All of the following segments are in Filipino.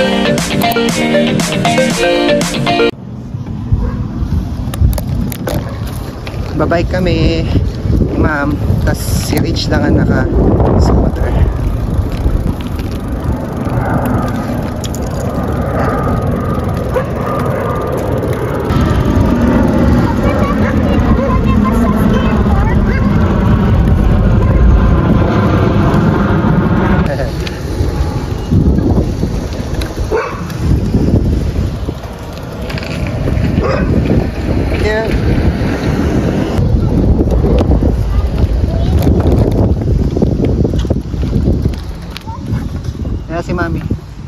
Babay kami, ma'am. Tas si Rich lang ang naka-scooter. Si mami.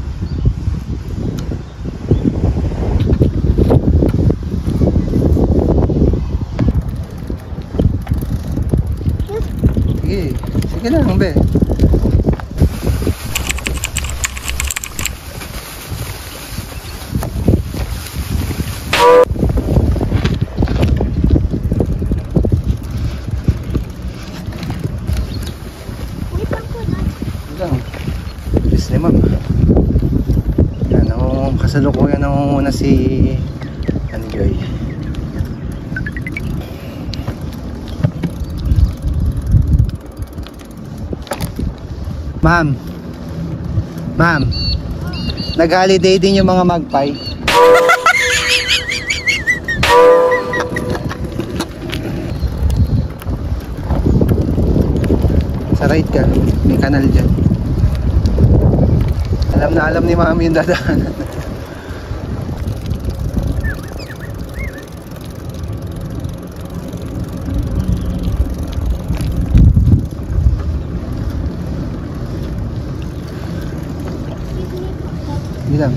Sige, sige lang, be. Kasalukuyan nangunguna si Anjoy. Ma'am, nag-holiday din yung mga magpay. Sa right ka, may kanal dyan. Alam na alam ni mami yung dadaanan. Bilang.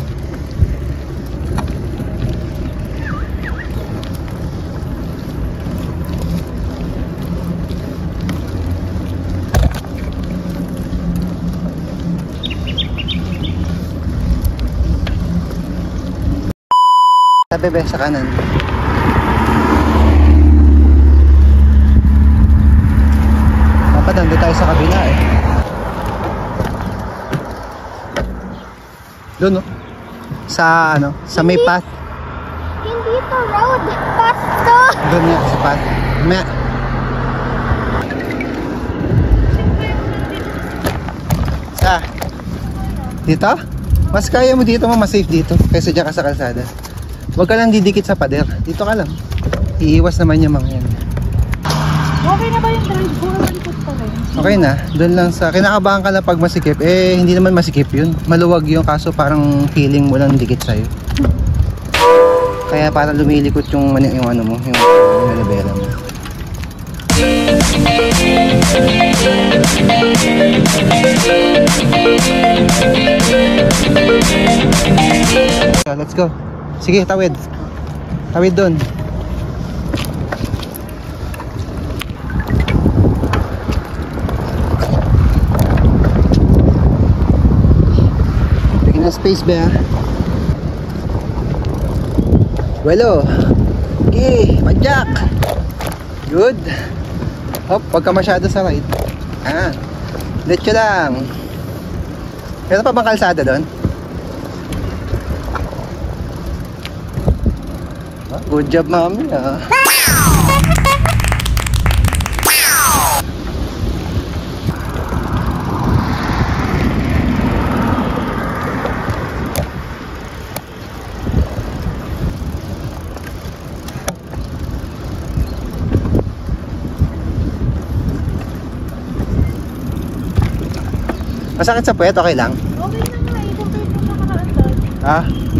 Sa bebe sa kanan. Dapat nandito tayo sa kabila eh. Doon no? Sa ano? Sa may path. Hindi to road. Path to. Doon nga sa path. May... Sa? Dito? Mas kaya mo dito, mas safe dito kaysa dyan ka sa kalsada. Huwag ka lang didikit sa pader. Dito ka lang. Iiwas naman yung mga yan. Okay na ba yung drive? Puro malikot pa rin. Okay na, doon lang sa kinakabahan ka lang pag masikip, eh hindi naman masikip yun, maluwag yung kaso parang feeling mo lang dikit sa'yo. Kaya parang lumilikot yung ano mo, yung manibela mo. So, let's go. Sige, tawid. Tawid doon. Space ba? Welo. Okay, padyak. Good. Hop, wag ka masyado sa right. Ah. Diretso lang. Meron pa bang kalsada doon? Good job, mami. Ah. Masakit sa puwet, okay lang? Okay na nga, i-compare mo nakaraan doon. Ha?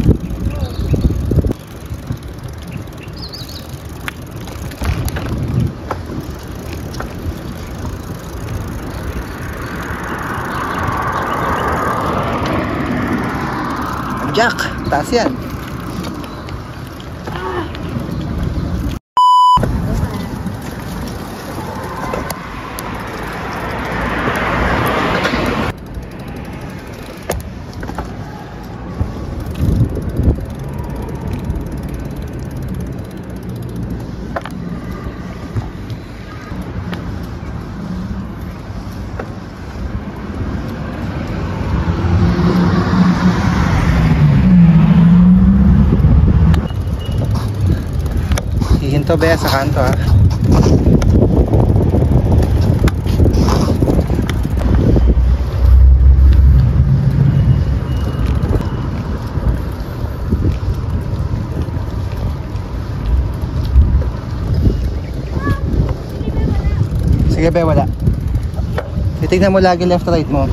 Jack, taas yan. Kanto be, sa kanto ha. Sige be, wala. Titignan mo lagi left right mo.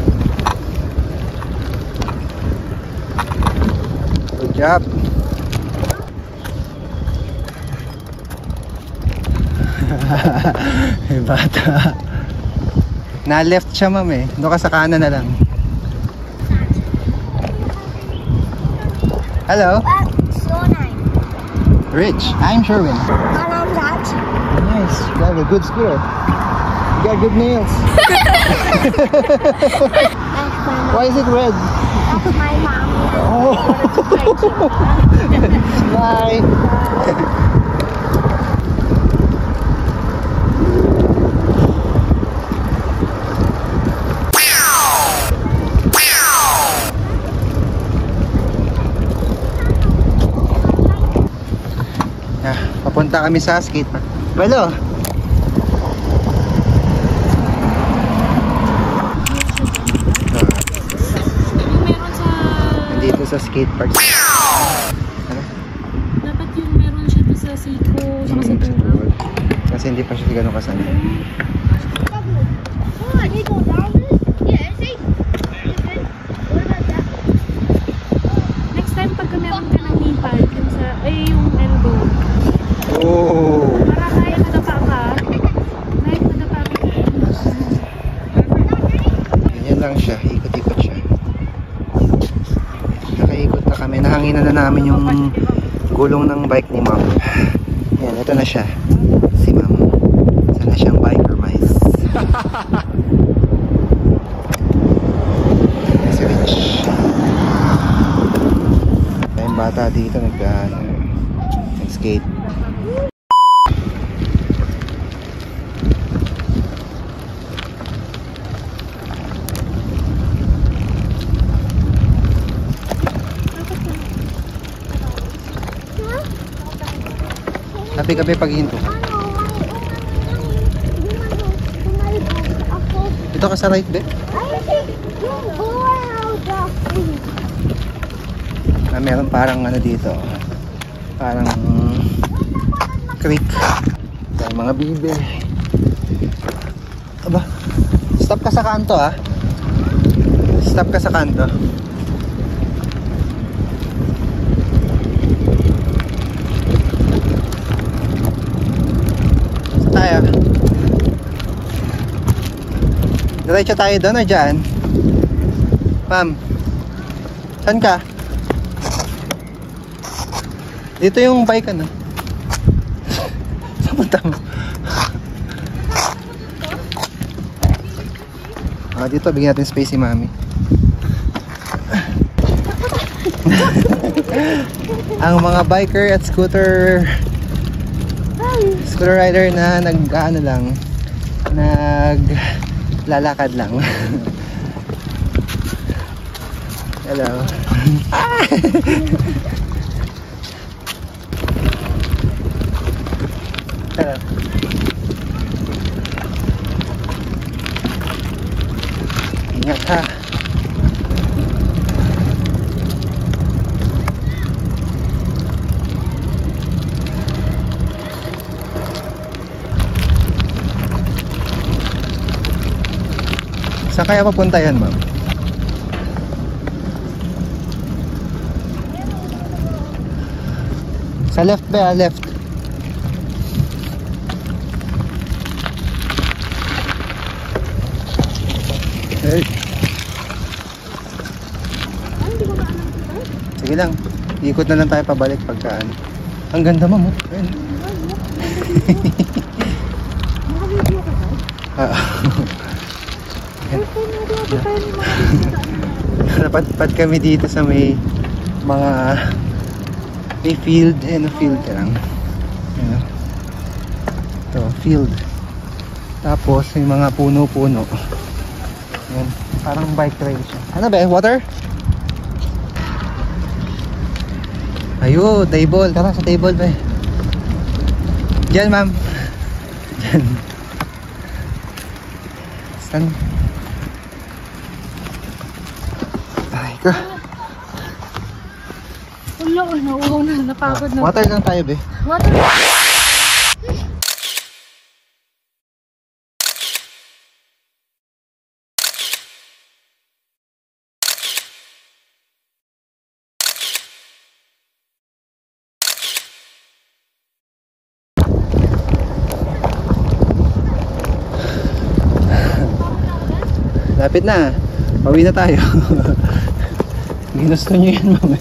Good job. Hey, bata. Na left siya ma'am eh. Doon ka sa kanan na lang. Hello. What's your name? Rich. I'm Sherwin. My name's Raj. Nice. You have a good scooter. You got good nails. That's my mom. Why is it red? That's my mom. Oh. Bye. Papunta kami sa skatepark. Well, Meron sa... nandito sa skatepark. Ano? Dapat yung meron siya doon sa Siko, sa Kasituwa. Kasi hindi pa siya gano'ng kasanay. Oh, I need to go down this? Yeah, see? What about that? Next time, pagka meron ka ng knee pad, yung sa... Ay, yung elbow. Oh! Para kaya nadapa ka. Kahit nadapa ka. Ganyan lang siya. Ikot-ikot siya. Nakaikot na kami. Nahanginan na namin yung gulong ng bike ni ma'am. Yan, ito na siya. Si ma'am. Sana siyang biker mice. Si Rich. Tayong bata dito nag-skate. Kape-kape paghinto. Dito ka sa right, be? Meron parang ano dito. Parang creek. May mga bibe. Aba. Stop ka sa kanto ah. Stop ka sa kanto. Tayo. Diretso tayo doon o dyan? Ma'am, saan ka? Dito yung bike ano? Saan punta mo? Dito bigyan natin space si mami. Ang mga biker at scooter rider na nag-ano lang, naglalakad lang. Hello. Hello. Ingat ha. Saan kaya papunta yan, ma'am? Sa left ba? Left. Hey. Sige lang. Ikot na lang tayo pabalik pagkaan. Ang ganda, ma'am. Ayun. Napatpat kami dito sa may mga may field field lang. Ayan. Ito, field. Tapos may mga puno-puno. Ayan, parang bike trail siya. Ano ba? Water? Ayun, table. Tara sa table ba? Diyan, ma'am. Diyan. Saan? Ay, ko. Wala, nauuhaw na. Napagod na. Water lang tayo, be. Water. Lapit na. Pauwi na tayo. Ginusto nyo yan, ma'am.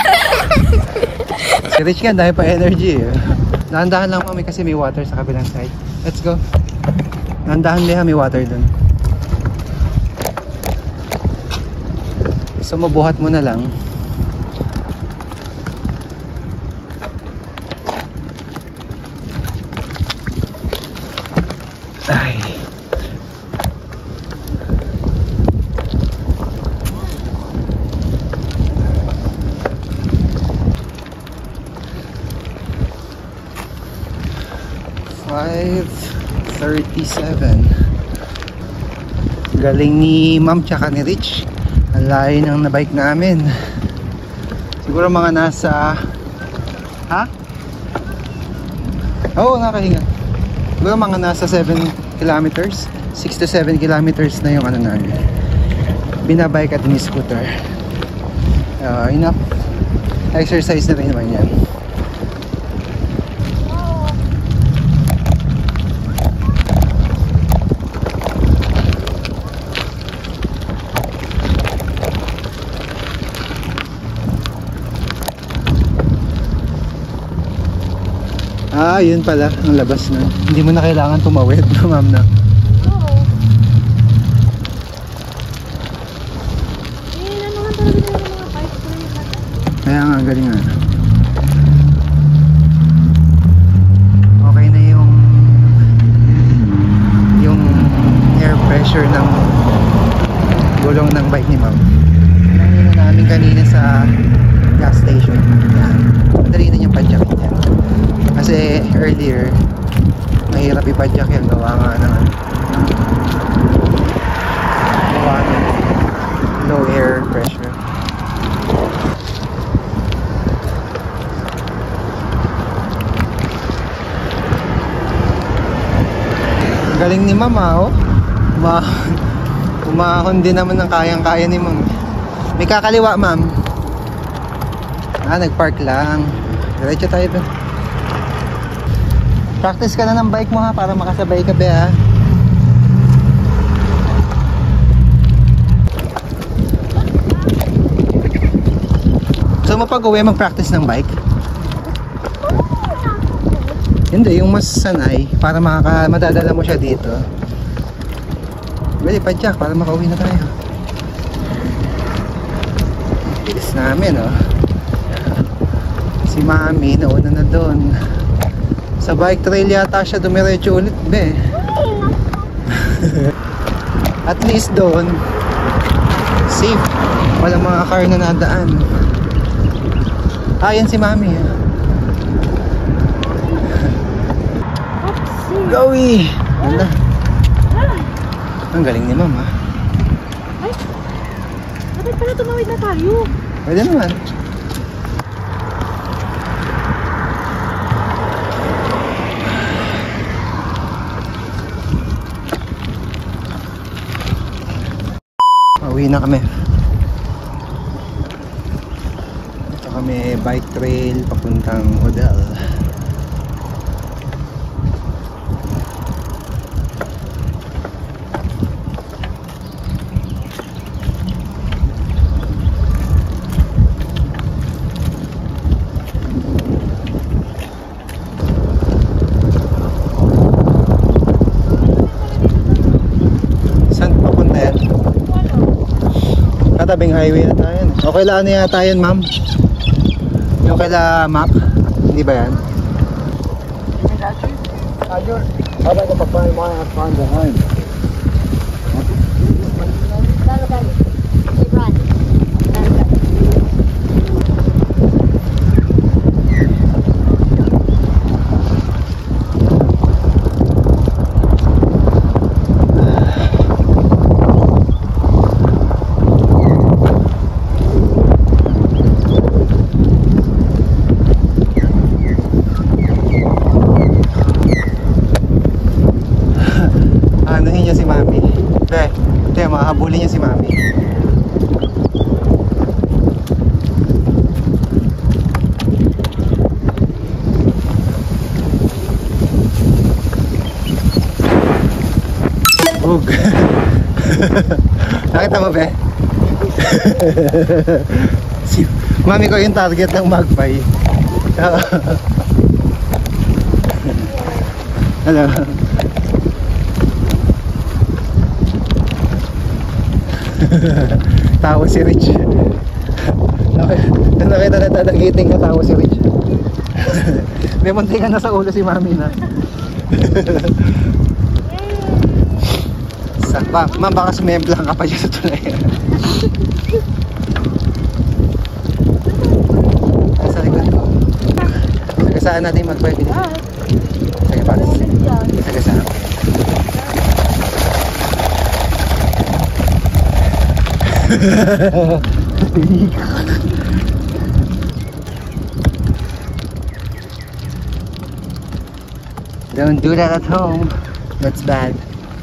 Si Rich nga, dahil pa energy eh. Dahan-dahan lang, ma'am, kasi may water sa kabilang side. Let's go. Dahan-dahan liha, may water dun. So, mabuhat mo na lang. Ay. Galing ni ma'am tsaka ni Rich. Ang layo ng na-bike namin. Siguro mga nasa Oo, nakahinga. Siguro mga nasa 7 kilometers, 6 to 7 kilometers na yung ano namin. Binabike at ni-scooter. Enough exercise na rin naman yan. Yun pala, ang labas na. Hindi mo na kailangan tumawid, ma'am na. Oo. Ano naman talaga nila mga bike ko yung mata. Kaya nga, galing nga. Okay na yung air pressure ng gulong ng bike ni ma'am. Nangin na namin kanina sa gas station. Yan. Madali na yung padjak yan. Kasi earlier mahirap ipadjak yan, gawa nga ng low air pressure. Galing ni mama, oh. Umahon din naman ng kayang-kaya ni ma'am. May kakaliwa, ma'am. Nagpark lang. Diretso tayo ba? Practice ka na ng bike mo, ha, para makasabay ka, be, ha. So mo pag uwi mag-practice ng bike? Hindi, yung mas sanay para madadala mo siya dito. Pwede padjak para makauwi na tayo. Bilis namin, oh. Si mami nauna na doon. Sa bike trail yata siya dumiretso ulit, be. At least doon safe, walang mga car na nadaan. Yan si mami. Goey! Wala. Ang galing ni mama. Ay, dapat pala tumawid na tayo. Pwede naman. Uwi na kami. Ito kami, bike trail papuntang Odal. Katabing highway na tayo. Okay lang na yata yun, ma'am. Yung kaila map. Hindi ba yan? How about the pagpahin mo ang at behind? Sabog. Nakita mo ba? Mami ko yung target ng magpie. Hello. Tawa si Rich. Nakita na tadagiting ka, tawa si Rich. May muntingan na sa ulo si Mami na. Ma'am, baka sumemplang ka pa dyan sa tulay. Sa likod ko. Sagasaan natin mag-pwede. Sagasaan. Don't do that at home. That's bad.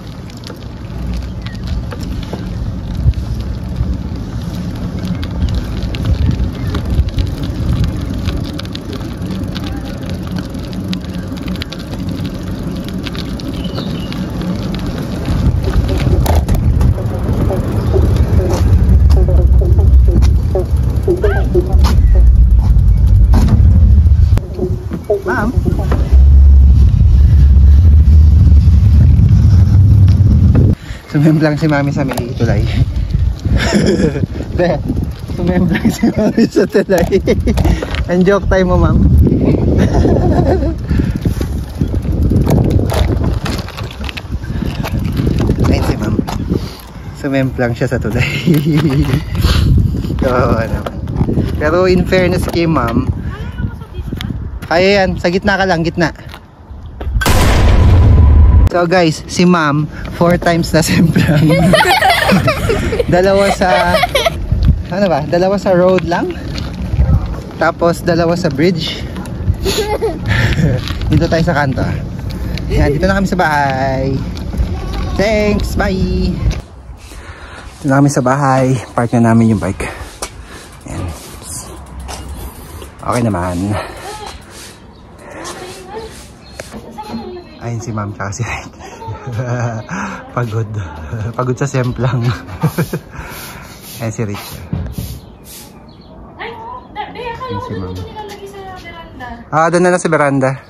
Ma'am? Sumemblang si Mami sa may tulay. Sumemblang si Mami sa tulay. Ang joke time mo, ma'am. Ayun si ma'am. Sumemblang siya sa tulay. Oo naman. Pero in fairness kay ma'am, kaya yan, sa gitna ka lang, gitna. So guys, si ma'am 4 times na semplang. Dalawa sa ano ba? Dalawa sa road lang. Tapos dalawa sa bridge. Dito tayo sa kanto. Yan, dito na kami sa bahay. Thanks, bye. Dito na kami sa bahay. Park na namin yung bike. Yan. Okay naman. Ayun si ma'am tsaka si Red. Pagod. Pagod sa semplang. Ayun si Rich. Ay, akala ko doon ito nilalagay sa veranda. Ah, doon na lang sa veranda.